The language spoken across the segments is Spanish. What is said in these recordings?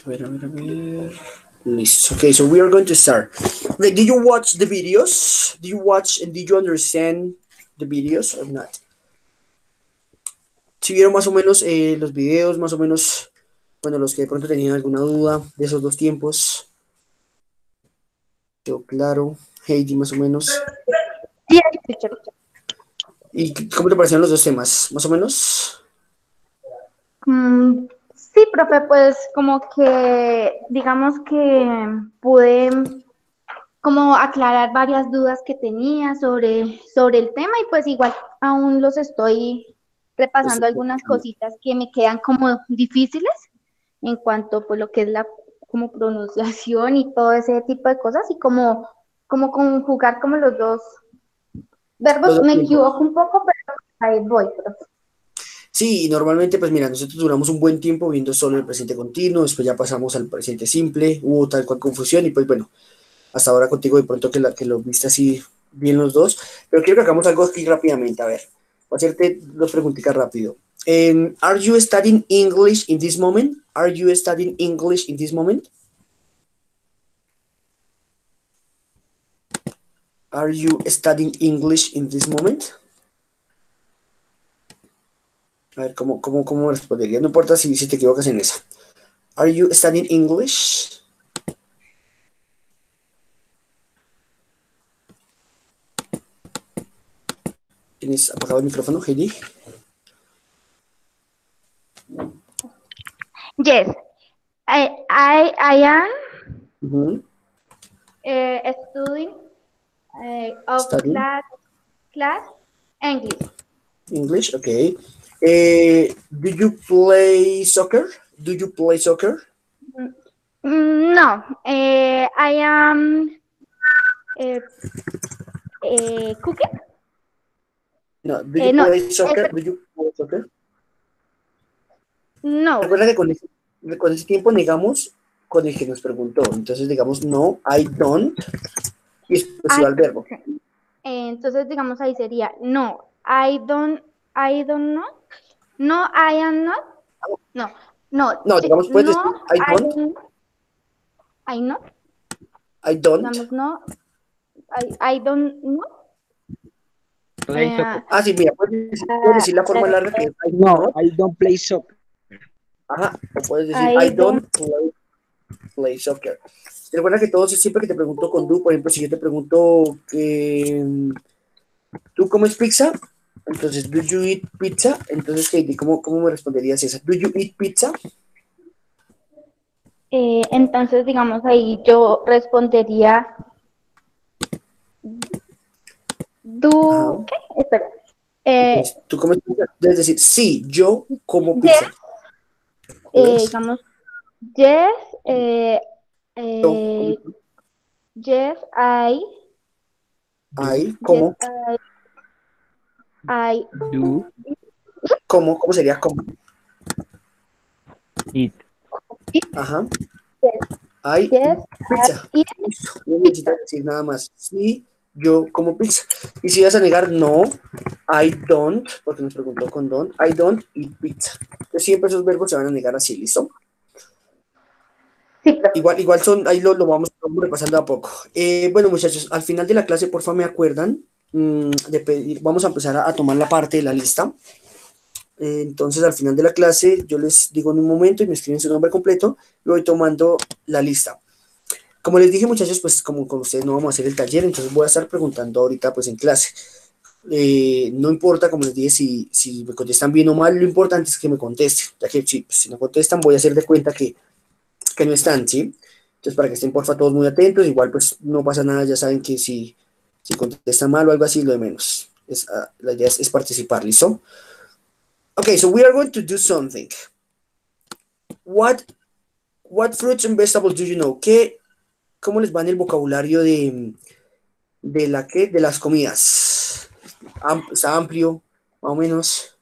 A ver. Listo. Okay, so we are going to start. Like, did you watch the videos? Did you watch and did you understand the videos or not? Si vieron más o menos los videos, más o menos, bueno, los que de pronto tenían alguna duda de esos dos tiempos. Quedó claro. Heidi, más o menos. Yes, teacher. ¿Y cómo te parecieron los dos temas? Más o menos. Sí, profe, pues como que digamos que pude como aclarar varias dudas que tenía sobre el tema y pues igual aún los estoy repasando algunas cositas que me quedan como difíciles en cuanto pues lo que es la como pronunciación y todo ese tipo de cosas y como conjugar como los dos Los verbos. dos Me tiempos. equivoco un poco, pero ahí voy, profe. Sí, y normalmente, pues mira, nosotros duramos un buen tiempo viendo solo el presente continuo, después ya pasamos al presente simple, hubo tal cual confusión y pues bueno, hasta ahora contigo de pronto que lo viste así bien los dos, pero quiero que hagamos algo aquí rápidamente, a ver, voy a hacerte dos preguntitas rápido. Are you studying English in this moment? Are you studying English in this moment? Are you studying English in this moment? A ver, ¿cómo respondería? No importa si te equivocas en esa. Are you studying English? ¿Tienes apagado el micrófono, Heidi? Yes, I am Ujú. studying of Studying class English. English, okay. Do you play soccer? Do you play soccer? No, I am uh, cooking. No, do you No, play soccer? Do you play soccer? no. Recuerda que con ese tiempo negamos con el que nos preguntó. Entonces digamos no, I don't, y después I, iba el verbo. entonces, digamos ahí sería no, I don't know. No, I am not. No, no, No, digamos, puedes no, decir I I don't, don't, I know. I don't. Digamos no, I don't know. Play Eh, soccer. Ah, sí, mira, puedes decir la forma larga que es I do No, not. I don't play soccer. Ajá, o puedes decir I I don't. don't play soccer. Recuerda que todos siempre que te pregunto con do, por ejemplo, si yo te pregunto ¿tú comes pizza? Entonces, ¿do you eat pizza? Entonces, Katie, ¿cómo me responderías esa? ¿Do you eat pizza? Entonces, digamos ahí yo respondería, Ajá. ¿qué? Espera. Eh, Entonces, ¿tú comes pizza? Debes decir, sí, yo como yes, pizza. Yes, digamos, yes, yo como eh, yes, Do, yes, como, I, do, ¿cómo sería como? eat. Ajá, yes, I yes, eat I pizza. eat Listo, no pizza. necesitas decir nada más. Sí, yo como pizza. Y si vas a negar, no, I don't, porque nos preguntó con don't, I don't eat pizza. Entonces siempre esos verbos se van a negar así, ¿listo? Sí, profe. Igual son, ahí lo vamos repasando a poco. Bueno, muchachos, al final de la clase, por favor, me acuerdan de pedir, vamos a empezar a tomar la parte de la lista. Entonces, al final de la clase, yo les digo en un momento y me escriben su nombre completo, y voy tomando la lista. Como les dije, muchachos, pues como con ustedes no vamos a hacer el taller, entonces voy a estar preguntando ahorita pues en clase. No importa, como les dije, si me contestan bien o mal, lo importante es que me contesten, ya que si no contestan voy a hacer de cuenta que no están, ¿sí? Entonces, para que estén porfa todos muy atentos, igual pues no pasa nada, ya saben que si contestan mal o algo así, lo de menos. La idea es participar, ¿listo? Okay, so we are going to do something. What, what fruits and vegetables do you know? ¿Cómo les va en el vocabulario de las comidas? Está amplio, más o menos.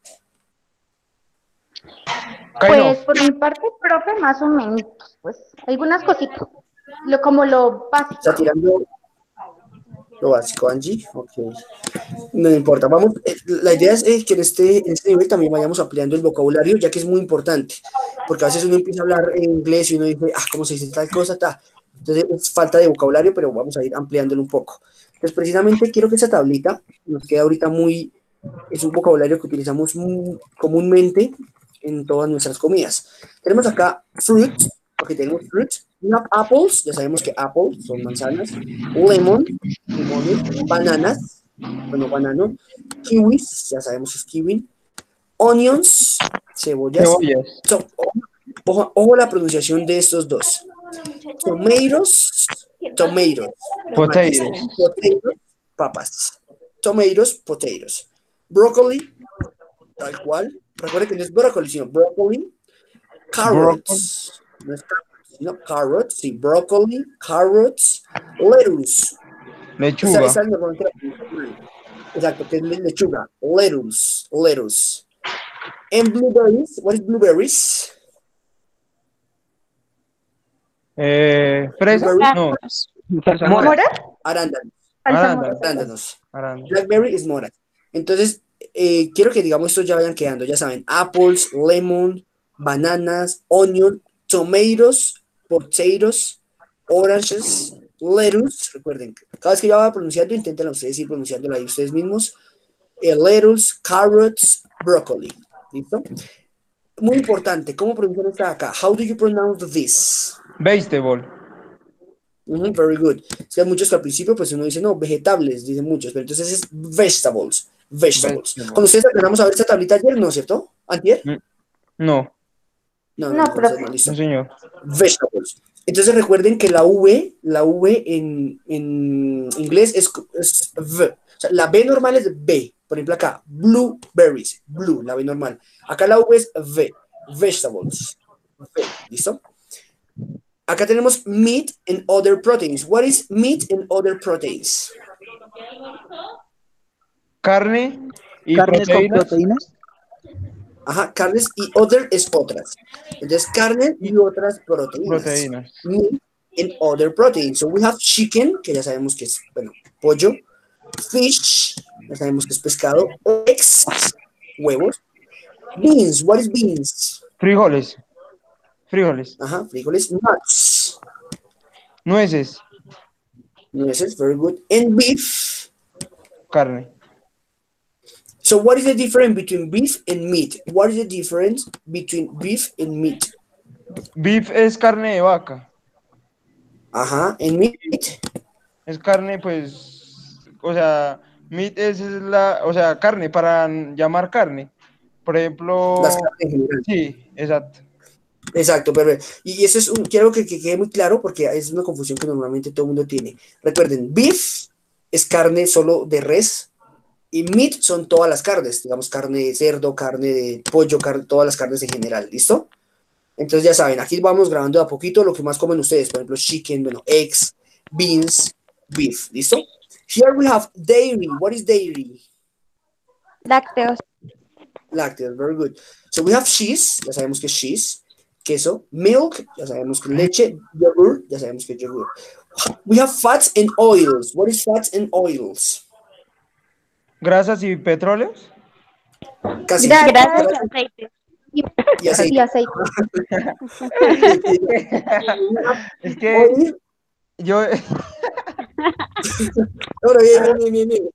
Bueno, Pues por mi parte, profe, más o menos, pues algunas cositas, como lo básico. Está tirando, Lo básico, Angie. Ok. No importa. Vamos, la idea es que en este nivel también vayamos ampliando el vocabulario, ya que es muy importante. Porque a veces uno empieza a hablar en inglés y uno dice, ¿cómo se dice tal cosa? Ta. Entonces es falta de vocabulario, pero vamos a ir ampliándolo un poco. Entonces, precisamente quiero que esa tablita nos quede ahorita muy. Es un vocabulario que utilizamos muy comúnmente en todas nuestras comidas. Tenemos acá fruit, porque tenemos fruit. We have apples, ya sabemos que apples son manzanas. Lemon, limones. Bananas, bueno, banano. Kiwis, ya sabemos que es kiwi. Onions, cebollas. Cebollas. Ojo la pronunciación de estos dos. Tomatoes, tomatoes. Potatoes. Potatoes, papas. Tomatoes, potatoes. Broccoli, tal cual. Recuerden que no es brócoli, sino broccoli. Carrots. No es carrots, sino carrots. Sí, broccoli, carrots. Lettuce. Lechuga. Esa normalmente la pronunciamos mal. Exacto, que es lechuga. Lettuce. Lettuce. And blueberries. What is blueberries? Fresa. Blueberries. No. ¿Mora? Arándanos. Arándanos. Arándanos. Blackberry es mora. Entonces, quiero que digamos estos ya vayan quedando, ya saben, apples, lemon, bananas, onion, tomatoes, potatoes, oranges, lettuce, recuerden, cada vez que yo vaya pronunciando, intenten ustedes ir pronunciándola ahí ustedes mismos, lettuce, carrots, broccoli, ¿listo? Muy importante, ¿cómo pronuncian esta de acá? How do you pronounce this? Vegetable. Very good. Es que hay muchos que al principio pues uno dice, no, vegetables, dicen muchos, pero entonces es vegetables, vegetables. Vegetable. Cuando ustedes empezamos a ver esta tablita ayer, ¿no es cierto? ¿Antier? No. No, profe. Listo. No, señor. Vegetables. Entonces recuerden que la V en inglés es V. O sea, la B normal es B. Por ejemplo acá, blueberries, blue, la B normal. Acá la V es V, vegetables. V, ¿listo? Acá tenemos meat and other proteins. What is meat and other proteins? Carne y Carnes con proteínas. proteínas. Ajá, carnes y other es otras. Entonces, carne y otras proteínas. Proteínas. Meat and other proteins. So we have chicken, que ya sabemos que es, bueno, pollo. Fish, ya sabemos que es pescado. Eggs, huevos. Beans, what is beans? Frijoles. Frijoles. Ajá, frijoles. Nuts. Nueces. Nueces, very good. And beef. Carne. So what is the difference between beef and meat? What is the difference between beef and meat? Beef es carne de vaca. Ajá, and meat. Es carne, pues, o sea, meat es la, o sea, carne para llamar carne. Por ejemplo, Las carnes en general. sí, exacto. Exacto, pero y eso es quiero que quede muy claro porque es una confusión que normalmente todo el mundo tiene. Recuerden, beef es carne solo de res y meat son todas las carnes, digamos carne de cerdo, carne de pollo, todas las carnes en general, ¿listo? Entonces ya saben, aquí vamos grabando de a poquito lo que más comen ustedes, por ejemplo, chicken, bueno, eggs, beans, beef, ¿listo? Here we have dairy. What is dairy? Lácteos. Lácteos, very good. So we have cheese, ya sabemos que es cheese. Queso, milk, ya sabemos que es leche, yogurt, ya sabemos que es yogur. We have fats and oils. What is fats and oils? Grasas y petróleos. Casi. Grasas y aceite. Y aceite. Y aceite. Es que Oil. yo, Ahora, bien.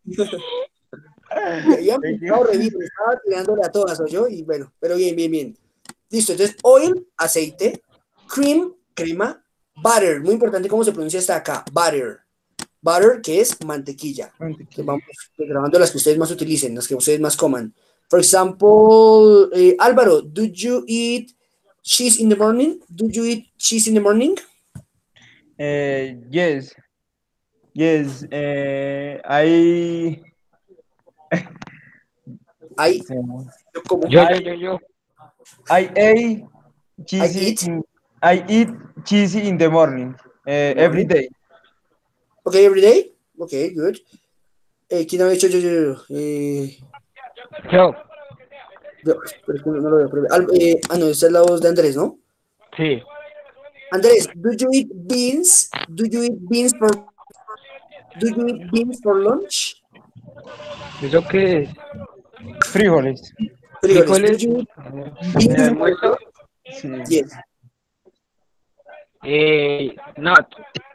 Ya me estaba tirándole a todas, ¿o yo? Y bueno, pero bien. Listo, entonces, oil, aceite, cream, crema, butter, muy importante cómo se pronuncia hasta acá, butter. Butter, que es mantequilla. Que vamos grabando las que ustedes más utilicen, las que ustedes más coman. For example, Álvaro, do you eat cheese in the morning? Do you eat cheese in the morning? yes, I Yo como. I ate cheesy. eat? I eat cheesy in the morning, every day. Okay, every day? Okay, good. ¿Quién ha dicho yo? Yo. Pero es que no lo veo. No, esa es la voz de Andrés, ¿no? Sí. Andrés, do you eat beans? Do you eat beans for Do you eat beans for lunch? ¿Eso qué es? Frijoles. Frijoles. Do ¿Frijoles you eat en beans el for almuerzo? lunch? Sí. Yes. Not.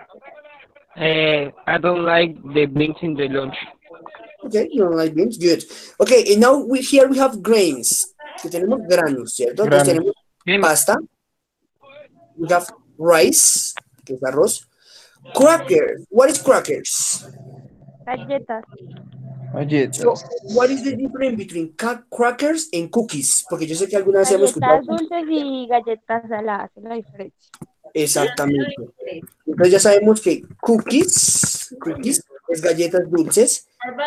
I don't like the beans in the lunch. Okay, you don't like beans. Good. Okay, and now here we have grains. Que tenemos granos, ¿cierto? Entonces Granos. tenemos pasta. We have rice, que es arroz. Crackers. What is crackers? Galletas. So, Galletas. what is the difference between crackers and cookies? Porque yo sé que alguna vez hemos Galletas escuchado. dulces y galletas saladas, es la diferencia. Exactamente. Entonces ya sabemos que cookies es galletas dulces.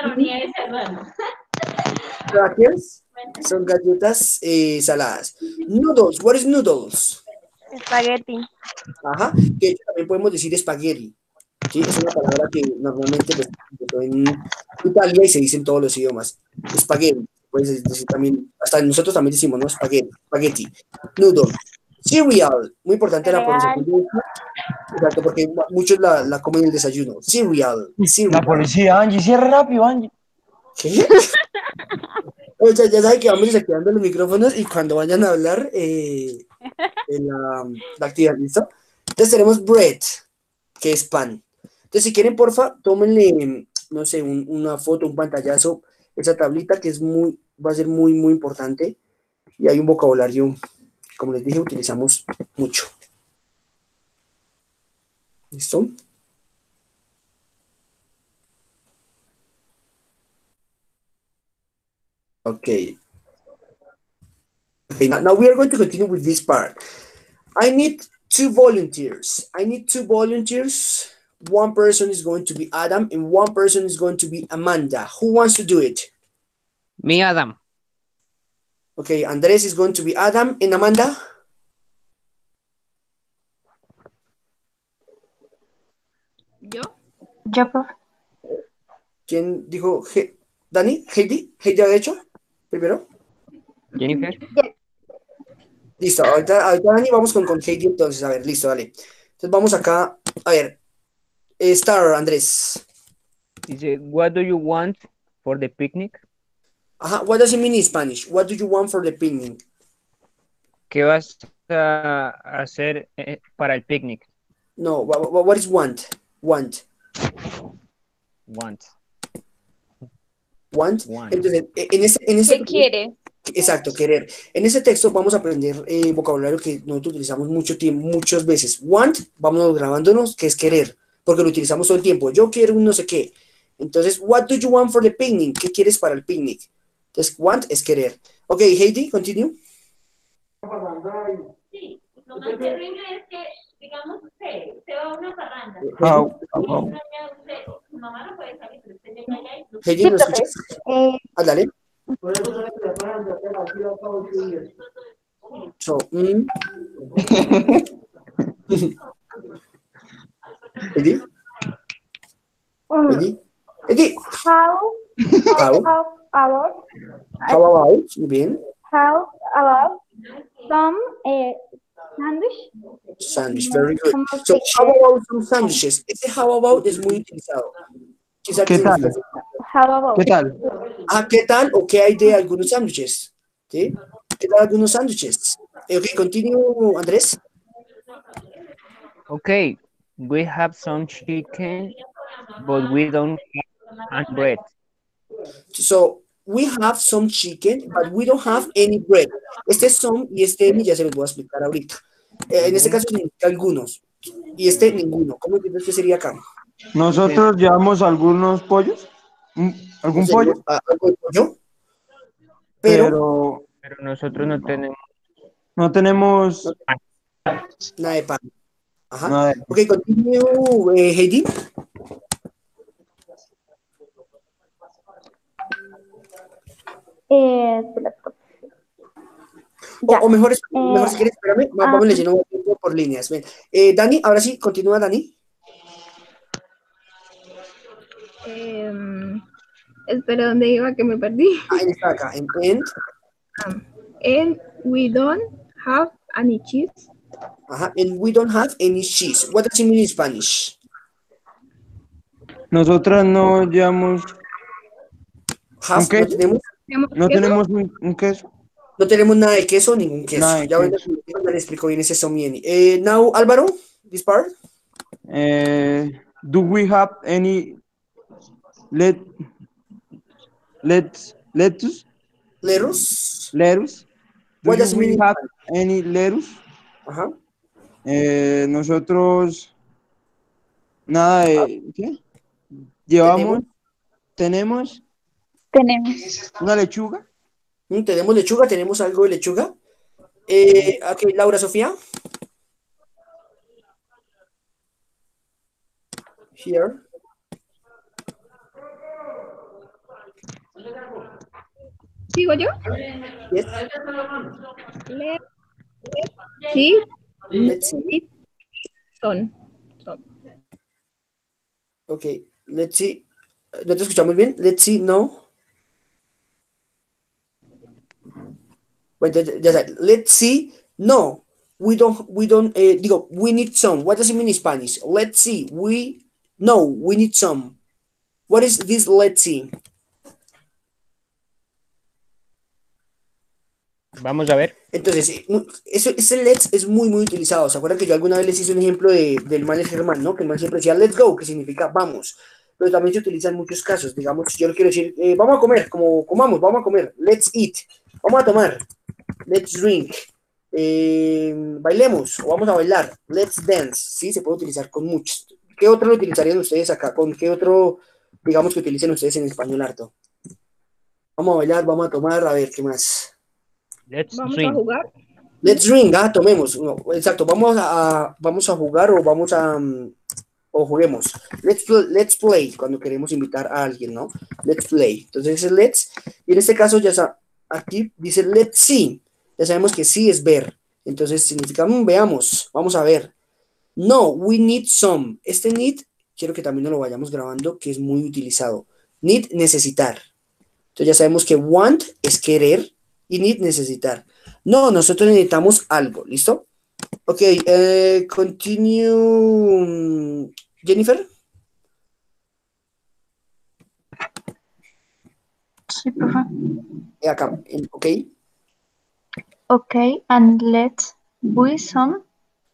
Crackers son galletas saladas. Noodles, what is noodles? Espagueti. Ajá, que de hecho también podemos decir espagueti. ¿Sí? Es una palabra que normalmente pues, en Italia y se dice en todos los idiomas. Espagueti, puedes decir también, hasta nosotros también decimos, ¿no? Espagueti. Noodle. Cereal, muy importante la pronunciación. Exacto, porque muchos la comen en el desayuno. Cereal. La policía, Angie, cierra rápido, Angie. ¿Qué? O sea, ya saben que vamos desactivando los micrófonos y cuando vayan a hablar en la actividad, ¿listo? Entonces tenemos bread, que es pan. Entonces, si quieren, porfa, tómenle, no sé, una foto, un pantallazo, esa tablita que va a ser muy, muy importante. Y hay un vocabulario, como les dije, utilizamos mucho. ¿Listo? Okay. Okay, now we are going to continue with this part. I need 2 volunteers. One person is going to be Adam and one person is going to be Amanda. Who wants to do it? Me, Adam. Okay, Andres is going to be Adam and Amanda. Yo, profe. ¿Quién dijo? ¿Dani? ¿Heidi? ¿Heidi ha hecho? Primero. Jennifer. Listo, ahorita Dani, vamos con Heidi entonces. A ver, listo, dale. Entonces vamos acá. A ver. Star, Andrés. Dice, what do you want for the picnic? Ajá, what does it mean in Spanish? What do you want for the picnic? ¿Qué vas a hacer para el picnic? No, what is want? Want. Want. Want. Want. Entonces, en ese ¿Qué quiere? Exacto, querer. En este texto vamos a aprender vocabulario que nosotros utilizamos mucho tiempo, muchas veces. Want, vamos grabándonos, que es querer, porque lo utilizamos todo el tiempo. Yo quiero un no sé qué. Entonces, what do you want for the picnic? ¿Qué quieres para el picnic? Entonces, want es querer. Ok, Heidi, continue. Sí, lo más terrible es que, digamos, usted va a una parranda. Su mamá no puede salir, pero usted llega allá y... Heidi, ¿no escuchas? Dale. So, Heidi? Heidi? How about Muy bien. some sandwich? Sandwich, very good. So, how about some sandwiches? Ese how about es muy utilizado. Quizá ¿Qué tal? How about? ¿Qué tal? ¿Qué tal o qué hay de algunos sándwiches? ¿Sí? ¿Qué tal algunos sándwiches? Ok, continúo, Andrés. Okay, we have some chicken, but we don't have any bread. So, we have some chicken, but we don't have any bread. Este some y este any ya se los voy a explicar ahorita. En este caso significa algunos. Y este ninguno. ¿Cómo entiendes que sería acá? Nosotros llevamos algunos pollos. ¿Algún pollo? Algo de pollo. Pero Pero nosotros no tenemos. no tenemos nada de pan. Ajá. nada de... Ok, continúo, Heidi. O mejor si quieres, espérame, vamos leyendo por líneas. Ven. Dani, ahora sí, continúa, Dani. Espera, ¿dónde iba? Que me perdí. Está acá, en And we don't have any cheese. Ajá, and we don't have any cheese. What does it mean in Spanish? Nosotras no llevamos Have, un queso. No ¿Queso? tenemos un queso. no tenemos nada de queso, ningún queso. Nada de Ya queso. le explico bien ese somieni. Now, Álvaro, this part. Do we have any let lettuce? Lettuce. Lettuce? What does it We mean? have any lettuce? Ajá. Nosotros nada de ¿qué? Llevamos, tenemos una lechuga. Tenemos lechuga, tenemos algo de lechuga. Ok, Laura Sofía. Here. ¿Sigo yo? Yes. Sí, Let's see. son. Ok, let's see. ¿No te escuchamos bien? Let's see, no. Wait, ya sé. Let's see, no. We don't, digo, we need some. What does it mean in Spanish? Let's see, we need some. What is this let's see? Vamos a ver. Entonces, ese let's es muy, muy utilizado. ¿Se acuerdan que yo alguna vez les hice un ejemplo del man Germán, ¿no? Que el man siempre decía let's go, que significa vamos. Pero también se utiliza en muchos casos. Digamos, yo no quiero decir, vamos a comer, como comamos, vamos a comer. Let's eat. Vamos a tomar. Let's drink. Bailemos o vamos a bailar. Let's dance. Sí, se puede utilizar con muchos. ¿Qué otro lo utilizarían ustedes acá? ¿Con qué otro, digamos, que utilicen ustedes en español harto? Vamos a bailar, vamos a tomar, a ver, ¿qué más? Let's Vamos a drink. jugar. Let's drink, tomemos. No, exacto, vamos a jugar o vamos a o juguemos. Let's play cuando queremos invitar a alguien, ¿no? Let's play. Entonces ese let's, y en este caso ya aquí dice let's see. Ya sabemos que sí es ver. Entonces significa veamos, vamos a ver. No, we need some. Este need, quiero que también nos lo vayamos grabando, que es muy utilizado. Need, necesitar. Entonces ya sabemos que want es querer y need, necesitar. No, nosotros necesitamos algo, ¿listo? Ok, continue, Jennifer. Sí, profe. Acá, ok. Okay, and let's buy some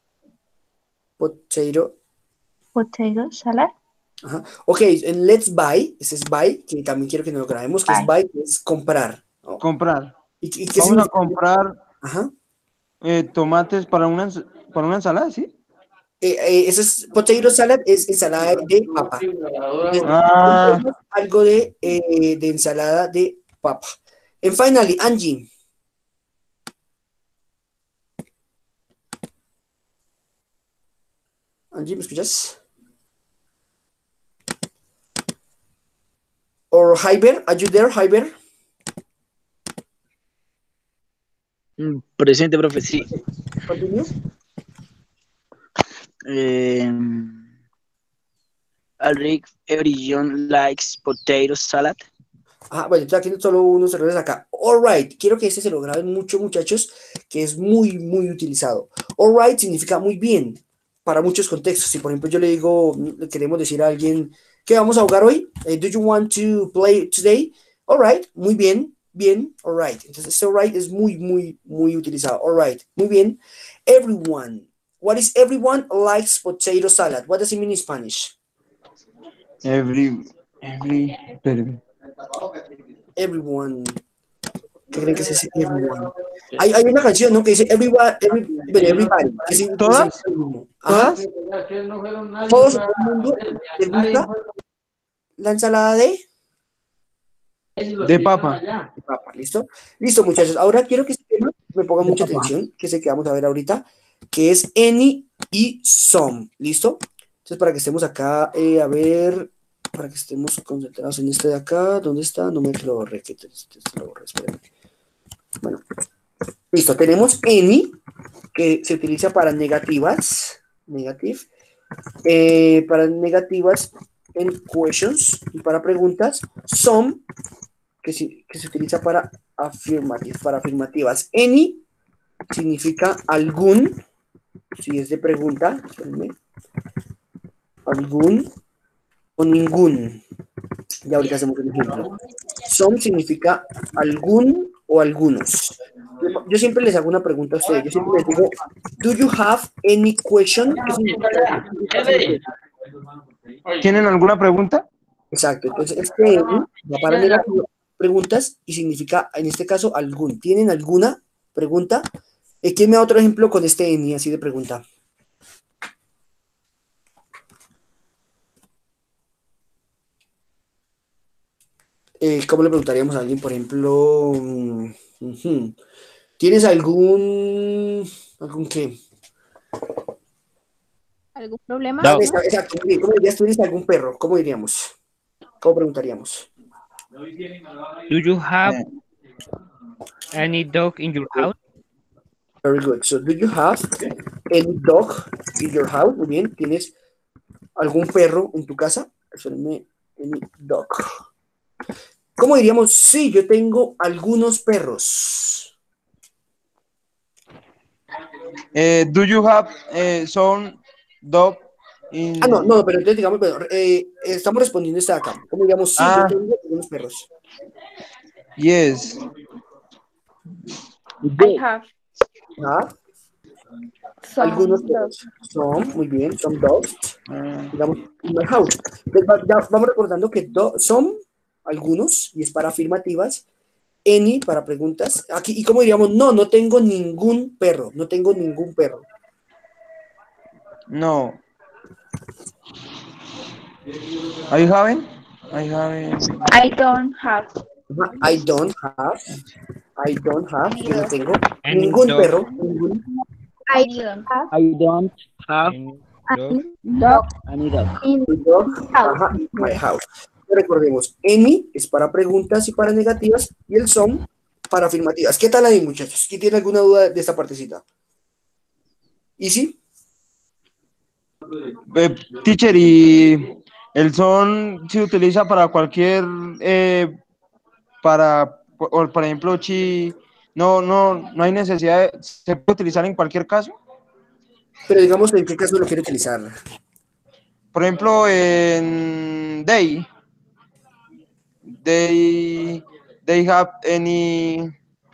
Potato. salad. Ajá. Ok, en let's buy, ese es buy, que también quiero que nos lo grabemos, que es buy, que es comprar, ¿no? Comprar. ¿Y qué Vamos a significa? comprar Ajá. tomates para una ensalada, ¿sí? Eso es potato salad, es ensalada de papa. Entonces, Ah, algo de ensalada de papa. And finally, Angie. Angie, ¿me escuchas? Or Hyber, are you there, Hyber? Presente, profe, sí. Continue. Alric Everyone likes potato salad. Bueno, estoy haciendo solo unos errores acá. All right, quiero que este se lo graben mucho, muchachos, que es muy, muy utilizado. All right significa muy bien para muchos contextos. Si, por ejemplo, yo le digo, le queremos decir a alguien, ¿qué vamos a jugar hoy? Do you want to play today? All right, muy bien, bien, all right. Entonces, este all right es muy, muy, muy utilizado. All right, muy bien. Everyone. What is everyone likes potato salad? What does it mean in Spanish? espérame. Everyone. ¿Qué creen que es ese everyone? Hay una canción, ¿no? Que dice everybody. Que sí, ¿Todas? Ajá. ¿Todas? Todos el mundo le gusta la ensalada De papa. de papa. ¿Listo? Listo, muchachos. Ahora quiero que este tema me ponga mucha atención, que es el que vamos a ver ahorita, que es any y some. ¿Listo? Entonces, para que estemos acá, a ver, para que estemos concentrados en este de acá. ¿Dónde está? No me lo borré. Que lo borré, espérame. Bueno, listo. Tenemos any, que se utiliza para negativas. Negative. Para negativas en questions y para preguntas. Some, que se utiliza para afirmativas. Any significa algún, si es de pregunta, espérenme, algún, o ningún. Ya ahorita hacemos un ejemplo. Some significa algún o algunos. Yo siempre les hago una pregunta a ustedes. Yo siempre les digo, ¿do you have any question? ¿Qué significa? ¿Tienen alguna pregunta? Exacto. Entonces, any va para negativo, preguntas y significa, en este caso, algún. ¿Tienen alguna pregunta? ¿Quién me da otro ejemplo con este any así de pregunta? ¿Cómo le preguntaríamos a alguien, por ejemplo, ¿tienes algún qué? ¿Algún problema? No. Exacto, muy bien. ¿Cómo dirías, tienes algún perro? ¿Cómo diríamos? ¿Cómo preguntaríamos? Do you have any dog in your house? Very good. So, do you have any dog in your house? Muy bien. ¿Tienes algún perro en tu casa? Any dog. ¿Cómo diríamos? Sí, yo tengo algunos perros. Do you have some dog in... No, pero entonces digamos, estamos respondiendo esta de acá. ¿Cómo diríamos? Sí, yo tengo algunos perros. Yes. I have ¿Ah? some Algunos dogs. perros. Some, muy bien, some dogs. Digamos, in my house. Entonces, ya vamos recordando que some, algunos, y es para afirmativas. Any, para preguntas. Aquí, ¿y cómo diríamos? No tengo ningún perro. No tengo ningún perro. No. Are you having? I haven't. I don't have. I don't have, yo no tengo Any ningún dog. perro. Ningún, I don't have I don't have Any dog? dog any dog. in dog, house. ajá, in my house. Recordemos, any es para preguntas y para negativas y el some para afirmativas. ¿Qué tal ahí, muchachos? ¿Quién tiene alguna duda de esta partecita? ¿Easy? Teacher, y el son se utiliza para cualquier, por ejemplo, no hay necesidad, se puede utilizar en cualquier caso. Pero digamos, ¿en qué caso lo quiere utilizar? Por ejemplo, en they have any,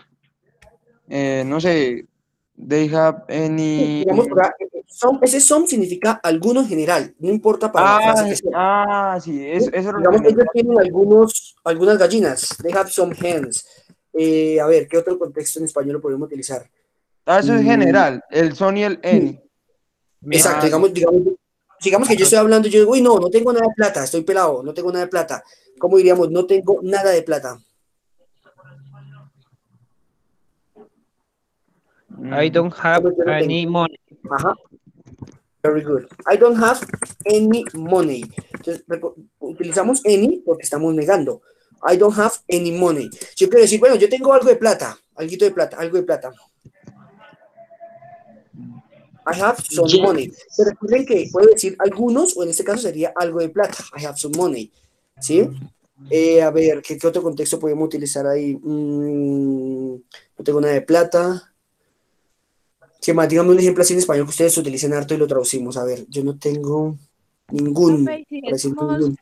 no sé, they have any... Digamos, ese some significa alguno en general, no importa para la frase que sea. Sí, eso es lo Digamos, que ellos tienen algunas gallinas. They have some hens. A ver, ¿qué otro contexto en español lo podemos utilizar? eso es general, el son y el any. Exacto, Ah, digamos que yo estoy hablando, yo digo, uy, no tengo nada de plata, estoy pelado, no tengo nada de plata. ¿Cómo diríamos? No tengo nada de plata. I don't have ¿Cómo yo no any tengo? money. Ajá. Very good. I don't have any money. Entonces, utilizamos any porque estamos negando. I don't have any money. Yo quiero decir, bueno, yo tengo algo de plata, algo de plata. I have some money. Pero recuerden que puede decir algunos, o en este caso sería algo de plata. I have some money. ¿Sí? A ver, ¿qué otro contexto podemos utilizar ahí? No tengo nada de plata. ¿Qué más? Dígame un ejemplo así en español que ustedes utilicen harto y lo traducimos. A ver, yo no tengo ningún. Profe, si Para decir decimos- ningún.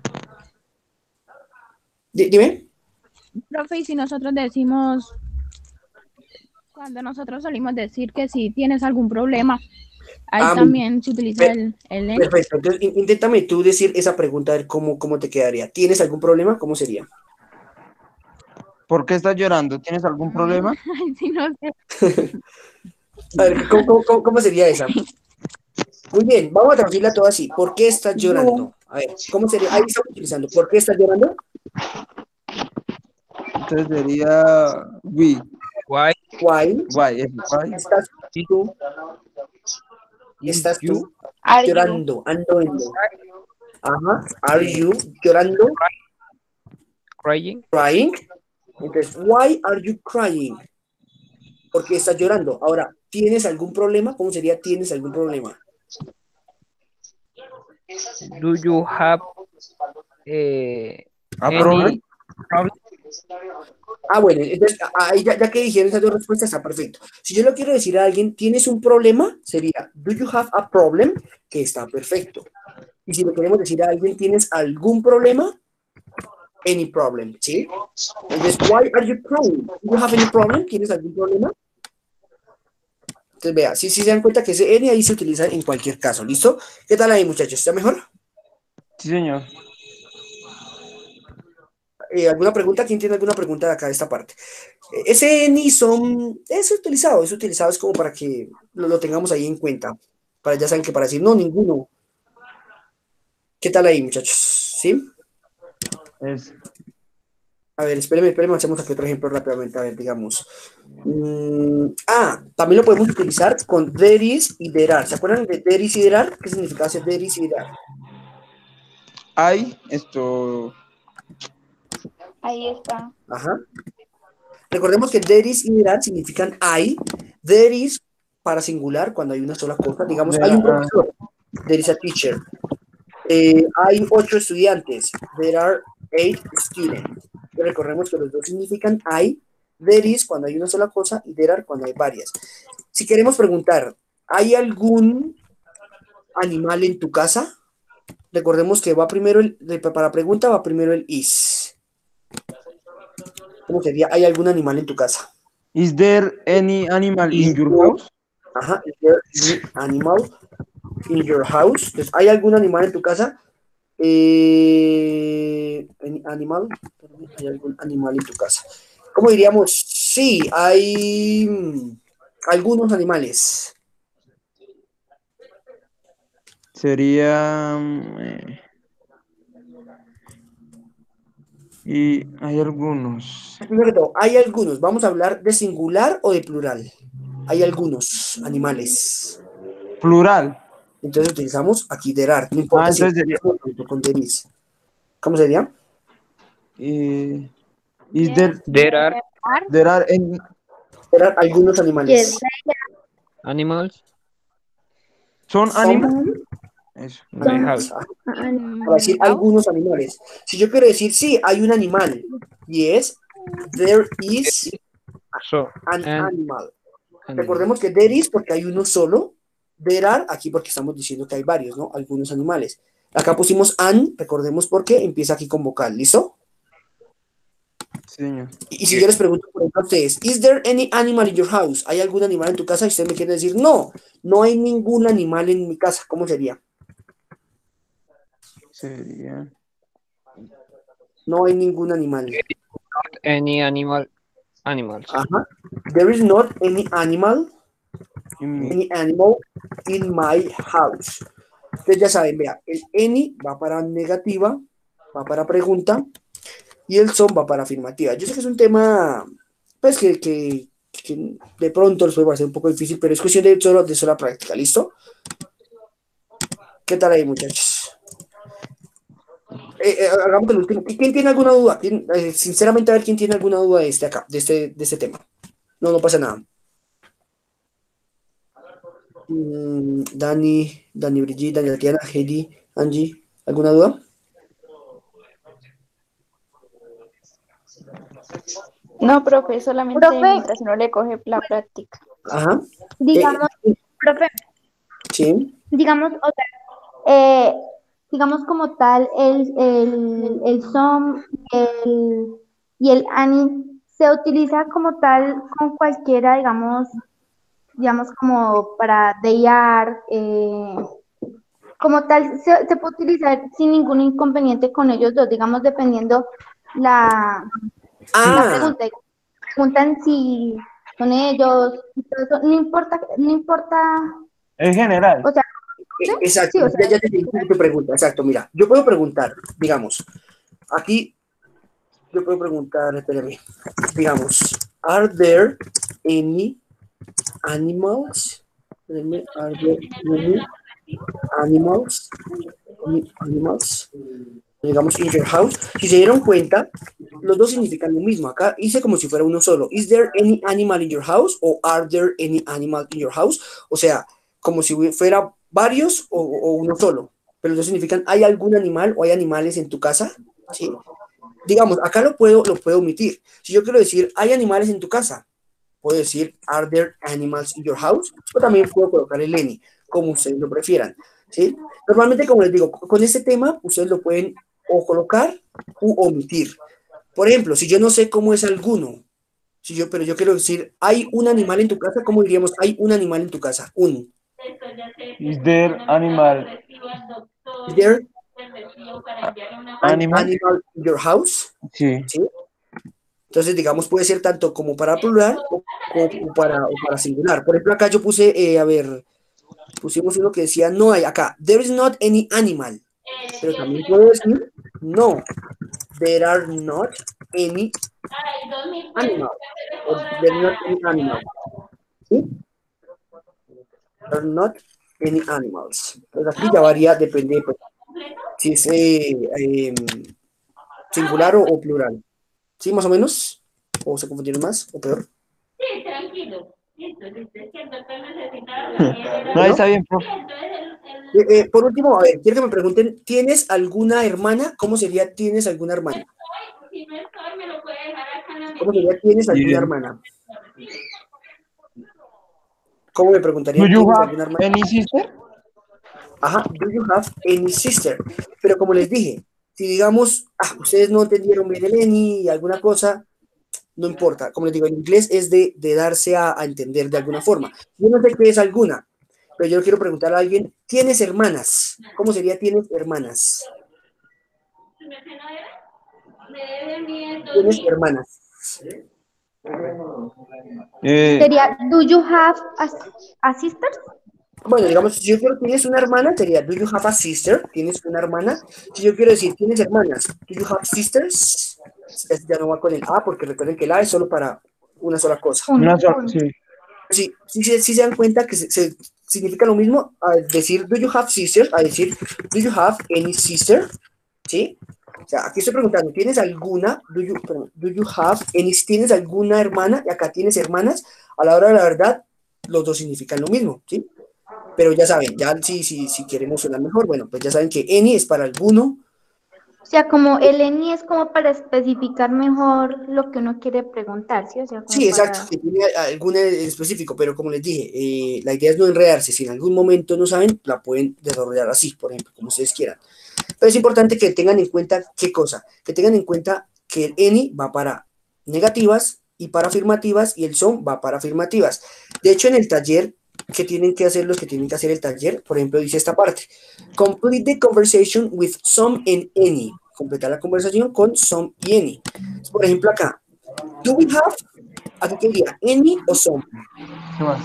Dime. Profe, y si nosotros decimos, cuando nosotros solimos decir que si tienes algún problema, ahí también se utiliza el en. Perfecto. Entonces, inténtame tú decir esa pregunta, a ver cómo te quedaría. ¿Tienes algún problema? ¿Cómo sería? ¿Por qué estás llorando? ¿Tienes algún problema? Ay, sí, no sé. A ver, ¿cómo sería esa? Muy bien, vamos a traducirla toda así. ¿Por qué estás llorando? A ver, ¿cómo sería? Ahí estamos utilizando. ¿Por qué estás llorando? Entonces sería we. Why Why Why? estás tú? ¿Estás tú Are you? llorando? Ando. Ajá. Are you llorando? crying? Crying. Entonces, why are you crying? ¿Por qué estás llorando? Ahora, ¿tienes algún problema? ¿Cómo sería tienes algún problema? Do you have A any problem? problem? Bueno, entonces, ahí ya que dijeron esas dos respuestas, está perfecto. Si yo le quiero decir a alguien, ¿tienes un problema? Sería, do you have a problem? Que está perfecto. Y si le queremos decir a alguien, ¿tienes algún problema? Any problem, ¿sí? Entonces, why are you crying? Do you have any problem? ¿Tienes algún problema? Entonces, vea, sí se dan cuenta que ese any ahí se utiliza en cualquier caso, ¿listo? ¿Qué tal ahí, muchachos? ¿Está mejor? Sí, señor. ¿Alguna pregunta? ¿Quién tiene alguna pregunta de acá de esta parte? Ese any son, es utilizado es como para que lo tengamos ahí en cuenta. Para ya saben que para decir, no, ninguno. ¿Qué tal ahí, muchachos? ¿Sí? Es, A ver, espérenme, hacemos aquí otro ejemplo rápidamente. A ver, digamos. También lo podemos utilizar con there is y there are. ¿Se acuerdan de there is y there are? ¿Qué significa hacer there is y there are? hay, esto, Ahí está. Ajá. Recordemos que there is y there are significan hay. There is para singular cuando hay una sola cosa. Digamos, hay un profesor. There is a teacher. Hay 8 estudiantes. There are 8 students. Recordemos que los dos significan hay. There is cuando hay una sola cosa y there are cuando hay varias. Si queremos preguntar, ¿hay algún animal en tu casa? Recordemos que va primero para pregunta va primero el is. ¿Cómo sería? ¿Hay algún animal en tu casa? is there any animal in your house? Ajá, is there any animal in your house? Entonces, ¿hay algún animal en tu casa? Animal, ¿hay algún animal en tu casa? ¿Cómo diríamos? Sí, hay algunos animales. Sería, y hay algunos. Primero que todo, hay algunos. Vamos a hablar de singular o de plural. Hay algunos animales. Plural. Entonces utilizamos aquí there are. No importa si entonces sería, con there is. ¿Cómo sería? is There are there are any, There are algunos animales. animals son Some animales. Eso. in my house. Para decir algunos animales. Si yo quiero decir, sí, hay un animal. Yes, there is So, an and animal. Recordemos que there is porque hay uno solo. There are, aquí porque estamos diciendo que hay varios, ¿no? Algunos animales. Acá pusimos an, recordemos porque empieza aquí con vocal, ¿listo? Sí, señor. Y si yo les pregunto por ejemplo a ustedes, ¿is there any animal in your house? ¿Hay algún animal en tu casa? Y ustedes me quieren decir, no, no hay ningún animal en mi casa. ¿Cómo sería? Sería, No hay ningún animal. any animals. Ajá. There is not any animal in in my house. Ustedes ya saben, vea, el any va para negativa, va para pregunta, y el son va para afirmativa. Yo sé que es un tema, pues, que de pronto les puede parecer un poco difícil, pero es cuestión de sola práctica, ¿listo? ¿Qué tal ahí, muchachos? Hagamos el último. ¿Quién tiene alguna duda? Sinceramente, a ver quién tiene alguna duda de este acá, de este tema. No pasa nada. Dani, Brigitte, Dani, Tatiana, Heidi, Angie, ¿alguna duda? No, profe, solamente Profe. mientras uno le coge la práctica. Ajá. Digamos, profe, Sí. digamos, o sea, digamos como tal, el SOM y el ANI se utiliza como tal con cualquiera, digamos como para DEIAR, como tal, se puede utilizar sin ningún inconveniente con ellos dos, digamos, dependiendo la pregunta. Preguntan si son ellos, y todo eso, no importa, en general. o sea, Exacto, sí, o sea, ya te entendí tu pregunta, exacto, mira, yo puedo preguntar, digamos, aquí, yo puedo preguntar, espérame, digamos, ¿are there any animals? ¿Are there any animals? Digamos, in your house. Si se dieron cuenta, los dos significan lo mismo. Acá hice como si fuera uno solo. ¿Is there any animal in your house? O ¿are there any animal in your house? O sea, como si fuera varios o uno solo. Pero los dos significan ¿hay algún animal o hay animales en tu casa? ¿Sí? Digamos, acá lo puedo omitir. Si yo quiero decir ¿hay animales en tu casa? Puedo decir ¿are there animals in your house? O también puedo colocar el any, como ustedes lo prefieran. ¿sí? Normalmente, como les digo, con este tema ustedes lo pueden o colocar u omitir. Por ejemplo, si yo no sé cómo es alguno, pero yo quiero decir, ¿hay un animal en tu casa? ¿Cómo diríamos, hay un animal en tu casa? Un. Is there animal? Is there an Animal? animal in your house? Sí. ¿Sí? Entonces, digamos, puede ser tanto como para plural o para singular. Por ejemplo, acá yo puse, pusimos uno que decía, no hay, acá, there is not any animal. Pero también puedo decir, no, there are not any animal. O there are not any animal. ¿Sí? There are not any animals. Entonces aquí ya varía, depende, pues, si es singular o plural. ¿Sí, más o menos? ¿O se confundieron más o peor? Sí, tranquilo. Listo, listo. Es que el doctor necesitaba No, está bien, profe. Por último, a ver, quiero que me pregunten, ¿tienes alguna hermana? ¿Cómo sería ¿tienes alguna hermana? Si no estoy, me lo puede dejar acá en la ¿Cómo mesita. sería ¿tienes alguna Bien. hermana? ¿Cómo me Do preguntarían you ¿tienes have alguna hermana? any sister? Ajá, do you have any sister? Pero como les dije, si digamos, ustedes no entendieron bien el any y alguna cosa, no importa. Como les digo, en inglés es de darse a entender de alguna forma. Yo no sé qué es alguna, pero yo quiero preguntar a alguien, ¿tienes hermanas? ¿Cómo sería ¿tienes hermanas? Me debe mi ¿Tienes hermanas? Sería, ¿do you have a sister? Bueno, digamos, si yo quiero, ¿tienes una hermana? Sería, ¿do you have a sister? ¿Tienes una hermana? Si yo quiero decir, ¿tienes hermanas? ¿Do you have sisters? Ya no va con el A, porque recuerden que el A es solo para una sola cosa. Una sola, sí. Sí se dan cuenta que significa lo mismo a decir, ¿do you have sisters? A decir, ¿do you have any sister? ¿Sí? O sea, aquí estoy preguntando, ¿tienes alguna? Do you have any? ¿Tienes alguna hermana? Y acá tienes hermanas. A la hora de la verdad, los dos significan lo mismo, ¿sí? Pero ya saben, ya si queremos sonar mejor, bueno, pues ya saben que any es para alguno. O sea, como el ENI es como para especificar mejor lo que uno quiere preguntar, ¿sí? O sea, como Sí, exacto, para... que tiene alguna en específico, pero como les dije, la idea es no enredarse. Si en algún momento no saben, la pueden desarrollar así, por ejemplo, como ustedes quieran. Pero es importante que tengan en cuenta qué cosa, que tengan en cuenta que el any va para negativas y para afirmativas y el some va para afirmativas. De hecho, en el taller, ¿qué tienen que hacer los que tienen que hacer el taller? Por ejemplo, dice esta parte, complete the conversation with some and any. Completar la conversación con some y any. Por ejemplo, acá, do we have, aquí qué diría, any o some? ¿Qué más?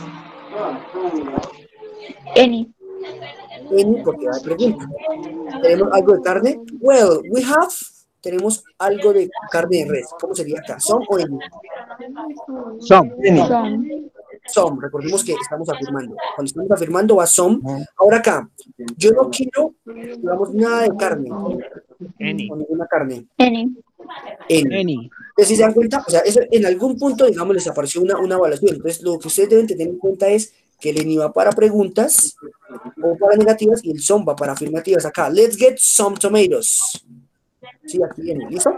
Any. Any porque va de pregunta. ¿Tenemos algo de carne? Well, we have. Tenemos algo de carne de res. ¿Cómo sería acá? ¿Some o any? Some. Any. Some. Some. Recordemos que estamos afirmando. Cuando estamos afirmando va some. No. Ahora acá, yo no quiero, digamos, nada de carne. Any. O ninguna carne. Any. Any. Any. Entonces, si se dan cuenta, o sea, eso en algún punto, digamos, les apareció una evaluación. Entonces, lo que ustedes deben tener en cuenta es que el any va para preguntas o para negativas y el some va para afirmativas. Acá, let's get some tomatoes. Sí, aquí viene. ¿Listo?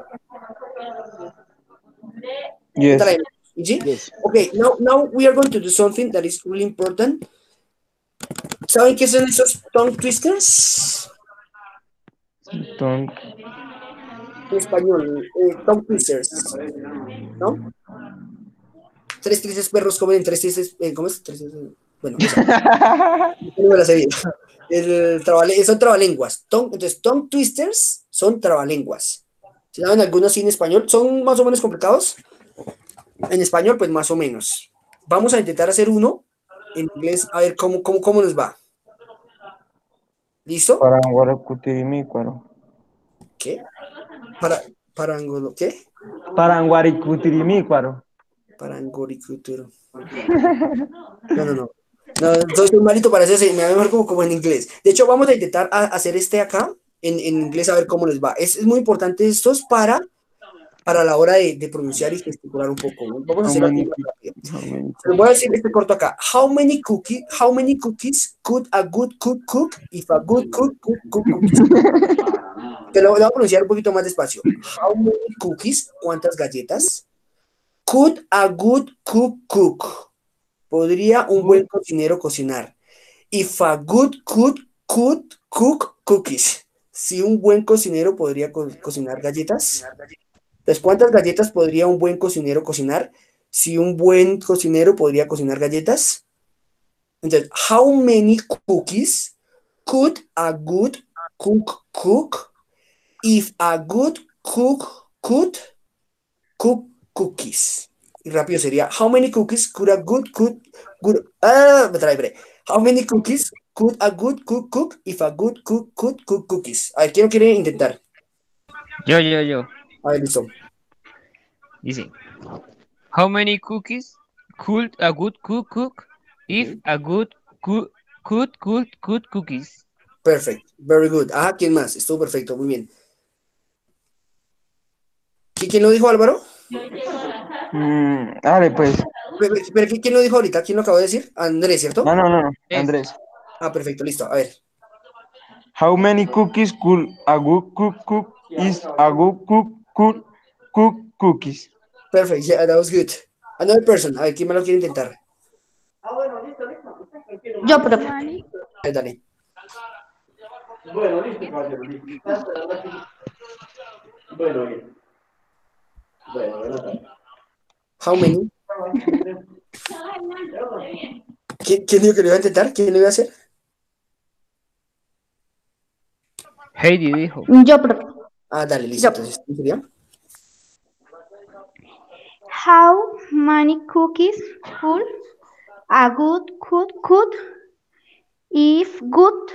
Yes. ¿Sí? Yes. Okay, now we are going to do something that is really important. ¿Saben qué son esos tongue twisters? Tongue. En español, tongue twisters, ¿no? Tres tristes perros comen tres tristes, ¿cómo es? Bueno, eso. No me la sé bien. Son trabalenguas. Entonces, tongue twisters son trabalenguas. Si saben algunos sí en español, son más o menos complicados. En español, pues más o menos. Vamos a intentar hacer uno en inglés, a ver cómo nos va. ¿Listo? Paranguaricutirimícuaro. ¿Qué? Parangolo, ¿qué? Paranguaricutirimícuaro. Parangoricuturo. No. No, soy malito para eso, me va mejor como en inglés. De hecho, vamos a intentar hacer este acá en inglés a ver cómo les va. Es muy importante estos para la hora de pronunciar y gesticular un poco, ¿no? Vamos a hacerlo aquí más rápido. Les voy a decir este corto acá. How many cookies could a good cook cook if a good cook cook cookies? Te lo voy a pronunciar un poquito más despacio. How many cookies, ¿cuántas galletas? Could a good cook cook? ¿Podría un buen cocinero cocinar? If a good cook could cook cookies? Si un buen cocinero podría cocinar galletas. Entonces, ¿cuántas galletas podría un buen cocinero cocinar? Si un buen cocinero podría cocinar galletas. Entonces, how many cookies could a good cook cook if a good cook could cook cookies? Y rápido sería, how many cookies could a good cook me trae, how many cookies could a good cook cook if a good cook could cook cookies? A ver, ¿quién lo quiere intentar? Yo. A ver, listo. Dice, how many cookies could a good cook if a good cook could cookies? Perfect, very good. Ah, ¿quién más? Estuvo perfecto, muy bien. ¿Quién lo dijo, Álvaro? Dale, pues. Pero ¿quién lo dijo ahorita? ¿Quién lo acabó de decir? Andrés, ¿cierto? No. Andrés. Ah, perfecto, listo. A ver. How many cookies could a good cook if a good cook could cook cookies? Perfect, yeah, that was good. Another person. A ver, ¿quién me lo quiere intentar? Yo, profe. A ver, dale. How many? ¿Quién dijo que lo iba a intentar? ¿Quién lo iba a hacer? Heidi dijo. Yo, profe. Ah, dale, listo. Entonces, ¿qué sería? How many cookies could a good cook if good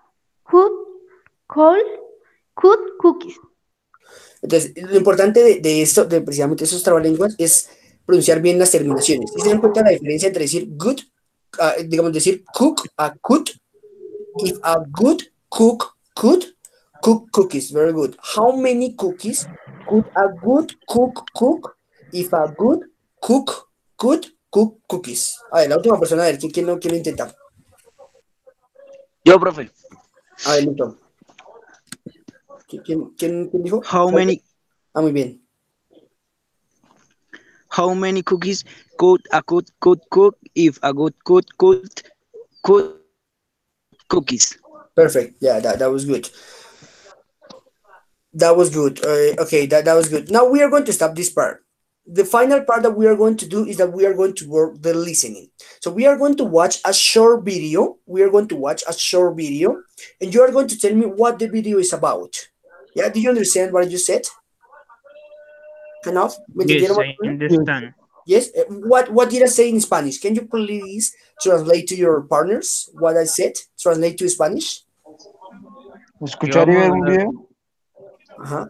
could cookies? Entonces, lo importante de esto, de precisamente esos trabalenguas, es pronunciar bien las terminaciones. ¿Y se dan cuenta la diferencia entre decir good, digamos, decir cook a could? If a good cook could cook cookies, very good. How many cookies could a good cook if a good cook could cook cookies? A ver, la última persona, a ver, ¿quién lo quiere intentar? Yo, profe. A ver, listo. ¿Quién dijo? How many muy bien. How many cookies could a good cook if a good cook could cookies? Perfect. Yeah, that was good. That was good. Okay, that was good. Now we are going to stop this part. The final part that we are going to do is that we are going to work the listening. So we are going to watch a short video. We are going to watch a short video, and you are going to tell me what the video is about. Yeah, do you understand what I just said? Enough? Yes, I understand. Yes. What did I say in Spanish? Can you please translate to your partners what I said? Translate to Spanish. ¿Escuchar y ver un video? Ajá.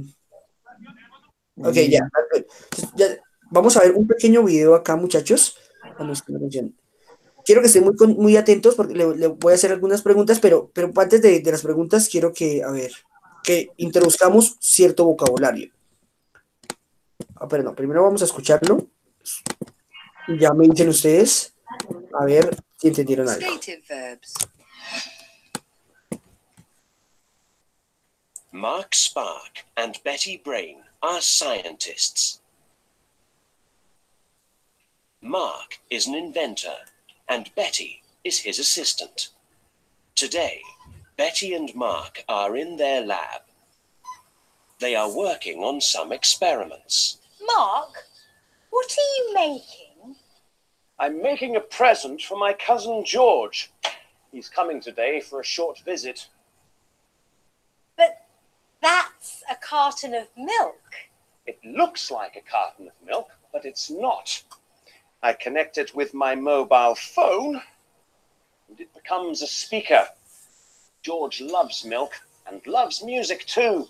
Ok, ya, ya. Vamos a ver un pequeño video acá, muchachos. Quiero que estén muy atentos porque le voy a hacer algunas preguntas, pero antes de las preguntas quiero que introduzcamos cierto vocabulario. Pero no, primero vamos a escucharlo. Ya me dicen ustedes, a ver si entendieron algo. Mark Spark and Betty Brain are scientists. Mark is an inventor, and Betty is his assistant. Today, Betty and Mark are in their lab. They are working on some experiments. Mark, what are you making? I'm making a present for my cousin George. He's coming today for a short visit. But that's a carton of milk. It looks like a carton of milk, but it's not. I connect it with my mobile phone, and it becomes a speaker. George loves milk and loves music too.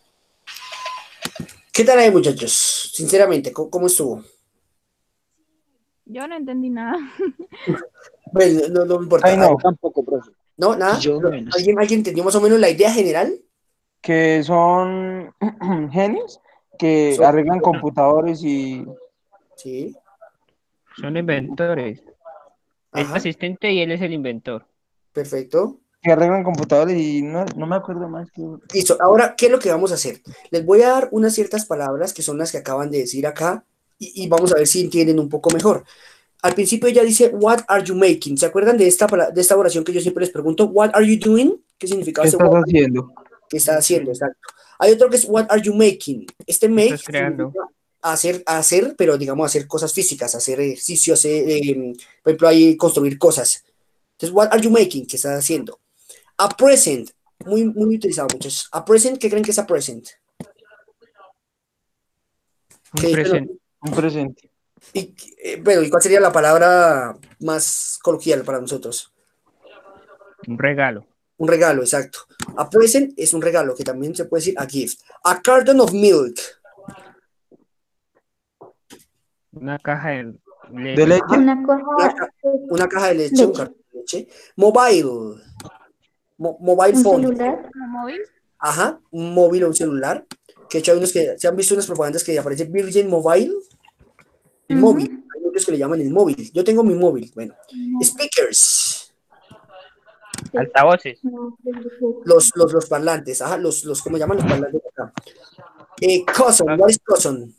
¿Qué tal ahí, muchachos? Sinceramente, ¿cómo estuvo? Yo no entendí nada. Bueno, no importa. Ay, no. Tampoco, profe. ¿No? ¿Nada? ¿Alguien entendió más o menos la idea general? Que son genios que arreglan computadores y... Sí. Son inventores. Es asistente y él es el inventor. Perfecto. Que arreglan computadores y no me acuerdo más. Listo, ahora, ¿qué es lo que vamos a hacer? Les voy a dar unas ciertas palabras que son las que acaban de decir acá y vamos a ver si entienden un poco mejor. al principio ella dice, what are you making? ¿Se acuerdan de esta oración que yo siempre les pregunto? What are you doing? ¿Qué significa? ¿Qué estás haciendo? ¿Qué está haciendo? Exacto. Hay otro que es, what are you making? Este make Estás creando. hacer, pero digamos hacer cosas físicas, hacer ejercicios, por ejemplo, ahí construir cosas. Entonces, what are you making? ¿Qué estás haciendo? A present, muy utilizado muchos. A present, ¿qué creen que es a present? Un presente. Y, bueno, ¿y cuál sería la palabra más coloquial para nosotros? Un regalo. Un regalo, exacto. A present es un regalo, que también se puede decir a gift. A carton of milk. Una caja de ¿De leche? Una caja de leche, un cartón de leche. Mobile. Mobile phone. ¿Celular? ¿Móvil? Ajá, un móvil o un celular. Que de hecho hay unos que se han visto unas propagandas que aparece Virgin Mobile. El móvil. Hay otros que le llaman el móvil. Yo tengo mi móvil. Bueno. Speakers. Altavoces. Los parlantes. Ajá, ¿cómo llaman los parlantes acá? Cousin. What is cousin?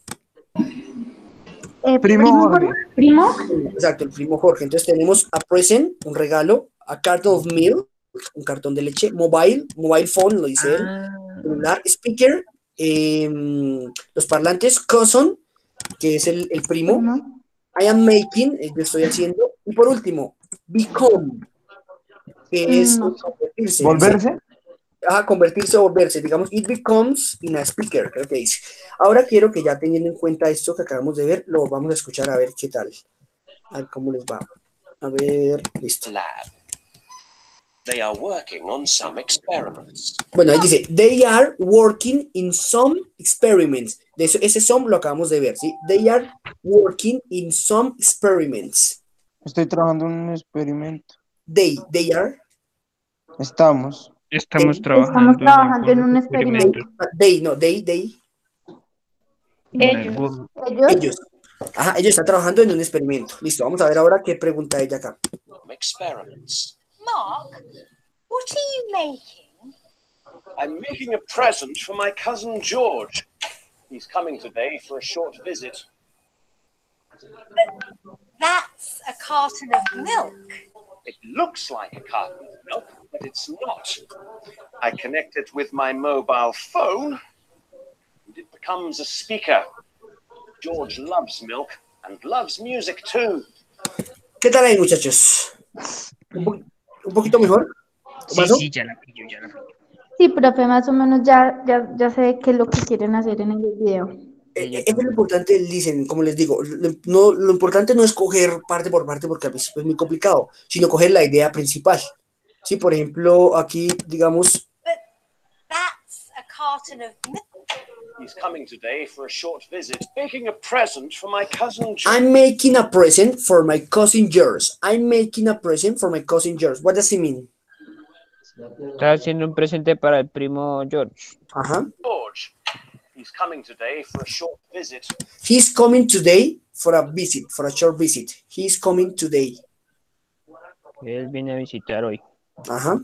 Primo. ¿Primo? Exacto, el primo Jorge. Entonces tenemos a present, un regalo. A carton of milk, un cartón de leche. Mobile phone, lo dice él. Celular. Speaker. Los parlantes. Cousin, que es el primo. I am making, yo estoy haciendo. Y por último, become, que es convertirse. ¿Volverse? Convertirse o volverse. Digamos, it becomes in a speaker, creo que dice. Ahora quiero que ya teniendo en cuenta esto que acabamos de ver, lo vamos a escuchar a ver qué tal. A ver cómo les va. A ver, listo. Lab. They are working on some experiments. Bueno, ahí dice, they are working in some experiments. De eso, ese some lo acabamos de ver, ¿sí? They are working in some experiments. Estoy trabajando en un experimento. They are. Estamos trabajando en un experimento. They. Ellos. Ajá, ellos están trabajando en un experimento. Listo, vamos a ver ahora qué pregunta ella acá. Experiments. Mark, what are you making? I'm making a present for my cousin George. He's coming today for a short visit. That's a carton of milk. It looks like a carton of milk, but it's not. I connect it with my mobile phone, and it becomes a speaker. George loves milk and loves music too. ¿Qué tal ahí, muchachos? ¿Un poquito mejor? Sí, ya la pillo. Sí, profe, más o menos ya sé qué es lo que quieren hacer en el video. Es lo importante del listening, como les digo, lo importante no es coger parte por parte porque al principio es muy complicado, sino coger la idea principal. Sí, por ejemplo, aquí, digamos... But that's a carton of milk. He's coming today for a short visit, making a present for my cousin George. I'm making a present for my cousin George. I'm making a present for my cousin George. What does it mean? Está haciendo un presente para el primo George. Ajá. George. He's coming today for a short visit. He's coming today for a visit, for a short visit. He's coming today. Él viene a visitar hoy. Ajá.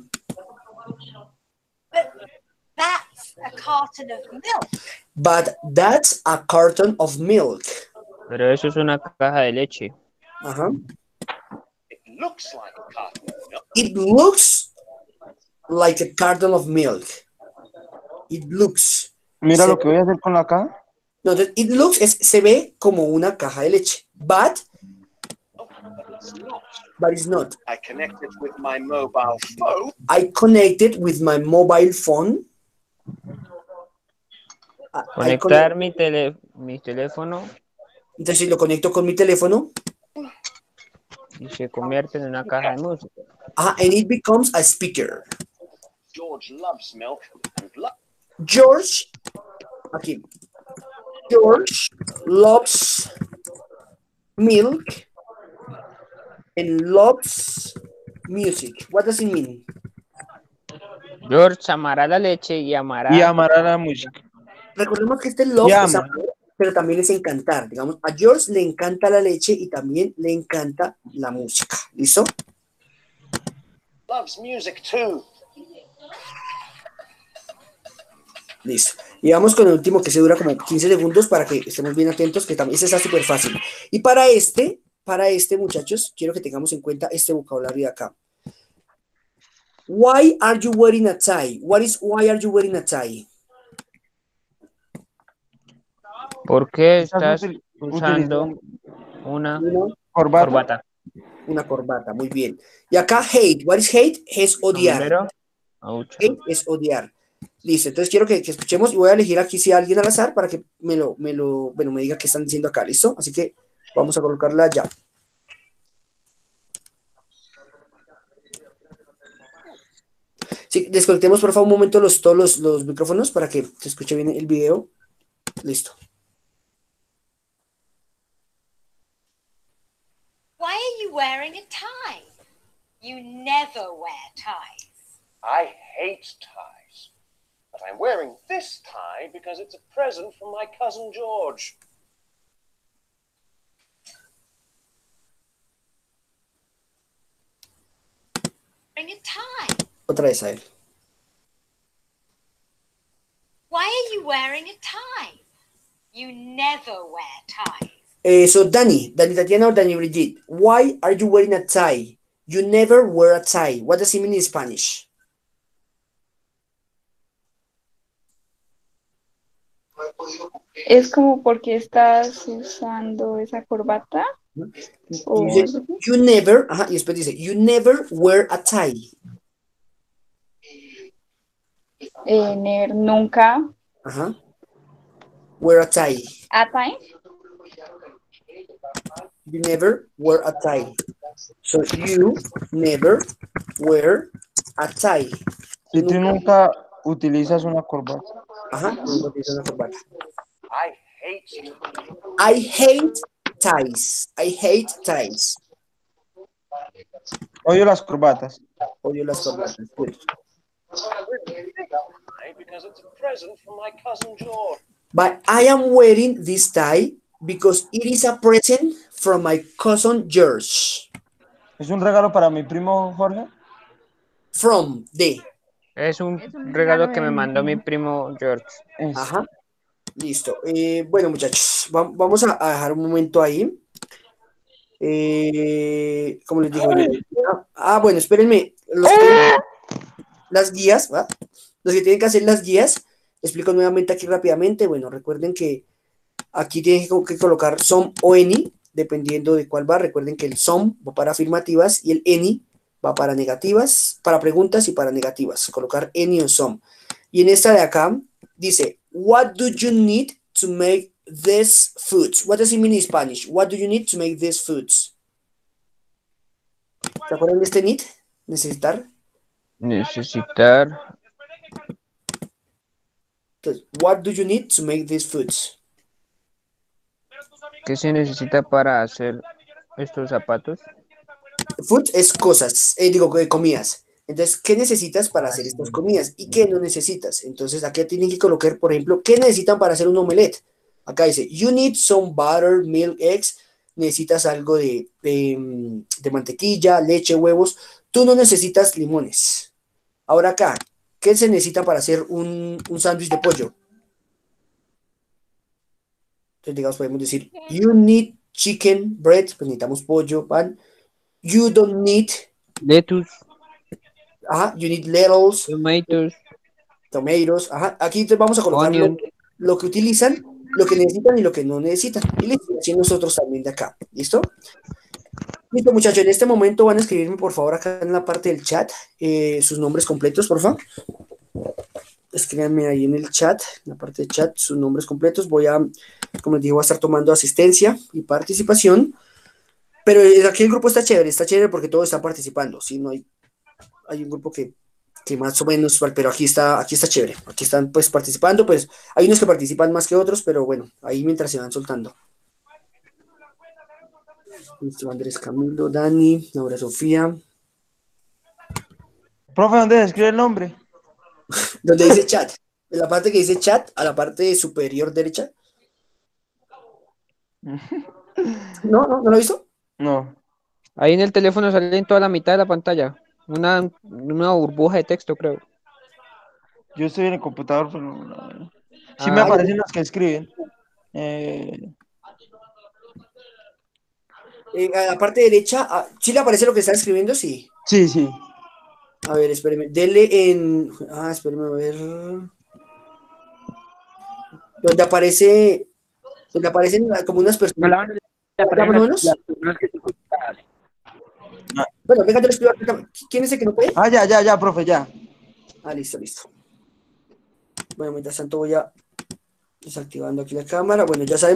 That's a carton of milk. But that's a carton of milk. Pero eso es una caja de leche. Ajá. It looks like a carton of milk. It looks like a carton of milk. It looks. Mira lo que voy a hacer con la caja. No, it looks se ve como una caja de leche. But it's not. I connect it with my mobile phone. I connected with my mobile phone. Conectar mi teléfono. Entonces, si lo conecto con mi teléfono. Y se convierte en una caja de música. And it becomes a speaker. George loves milk and George, aquí. George loves milk and loves music. What does it mean? George amará la leche y amará la música. Recordemos que este love es amar, pero también es encantar. Digamos, a George le encanta la leche y también le encanta la música. ¿Listo? Loves music too. Listo. Y vamos con el último que se dura como 15 segundos para que estemos bien atentos, que también ese está súper fácil. Y para este, para este, muchachos, quiero que tengamos en cuenta este vocabulario de acá. Why are you wearing a tie? What is why are you wearing a tie? ¿Por qué Estás estás utilizando usando una Una corbata. corbata? una corbata, muy bien. Y acá hate, what is hate? Es odiar. Sombrero. Ouch. Hate es odiar. Listo, entonces quiero que escuchemos y voy a elegir aquí si alguien al azar para que bueno, me diga qué están diciendo acá, ¿listo? Así que vamos a colocarla ya. Sí, desconectemos por favor un momento todos los micrófonos para que se escuche bien el video. Listo. Why are you wearing a tie? You never wear ties. I hate ties. But I'm wearing this tie because it's a present from my cousin George. Wearing a tie. Otra vez a él. Why are you wearing a tie? You never wear ties. So Dani Tatiana or Dani Brigitte, why are you wearing a tie? You never wear a tie. What does it mean in Spanish? Es como porque estás usando esa corbata. O Y dice, you never, ajá, y después dice, you never wear a tie. nunca. Ajá. Wear a tie. A tie. You never wear a tie. So you never wear a tie. Si tú nunca utilizas una corbata. Ajá, nunca utilizas una corbata. I hate I hate ties. I hate ties. Odio las corbatas. Odio las corbatas. Good. because it's a present from my cousin George. But I am wearing this tie because it is a present from my cousin George. ¿Es un regalo para mi primo Jorge? From, de. Es un regalo que me mandó mi primo George. Ajá. Listo. Bueno, muchachos, vamos a dejar un momento ahí. Como les digo. Bueno, espérenme. Las guías, ¿va? Los que tienen que hacer las guías, explico nuevamente aquí rápidamente. Bueno, recuerden que aquí tienen que colocar some o any, dependiendo de cuál va. Recuerden que el some va para afirmativas y el any va para negativas, para preguntas y para negativas. Colocar any o some. Y en esta de acá dice, what do you need to make these foods? What does it mean in Spanish? What do you need to make these foods? ¿Se acuerdan de este need? Necesitar. Necesitar. Entonces, what do you need to make these foods? ¿Qué se necesita para hacer estos zapatos? Food es cosas, comidas. Entonces, ¿qué necesitas para hacer estas comidas? ¿Y qué no necesitas? Entonces, aquí tienen que colocar, por ejemplo, ¿qué necesitan para hacer un omelette? Acá dice, you need some butter, milk, eggs. Necesitas algo de mantequilla, leche, huevos. Tú no necesitas limones. Ahora acá, ¿qué se necesita para hacer un sándwich de pollo? Entonces, digamos, podemos decir, you need chicken, bread, pues necesitamos pollo, pan. You don't need lettuce. Ajá, you need lettuce. Tomatoes. Ajá, aquí entonces vamos a colocar lo que utilizan, lo que necesitan y lo que no necesitan. Y listo, así nosotros también de acá. ¿Listo? Listo, muchachos, en este momento van a escribirme, por favor, acá en la parte del chat, sus nombres completos, por favor. Escríbanme ahí en el chat, en la parte del chat, sus nombres completos. Como les dije, voy a estar tomando asistencia y participación. Pero aquí el grupo está chévere porque todos están participando. ¿Sí? No hay un grupo que más o menos, pero aquí está chévere. Aquí están pues participando, pues hay unos que participan más que otros, pero bueno, ahí mientras se van soltando. Andrés Camilo, Dani, Laura Sofía. Profe, ¿dónde se escribe el nombre? Donde dice chat. En la parte que dice chat, a la parte superior derecha. ¿No lo he visto? No. Ahí en el teléfono sale en toda la mitad de la pantalla. Una burbuja de texto, creo. Yo estoy en el computador, pero no. Sí me aparecen los que escriben. A la parte derecha, ¿sí le aparece lo que está escribiendo? Sí. Sí, sí. A ver, espéreme, dele en... espéreme, a ver... Donde aparecen como unas personas... ¿Ya más o menos? Bueno, venga, yo le explico. ¿Quién es el que no puede? Ya, profe, ya. Listo. Bueno, mientras tanto voy a desactivando aquí la cámara. Bueno, ya sabemos.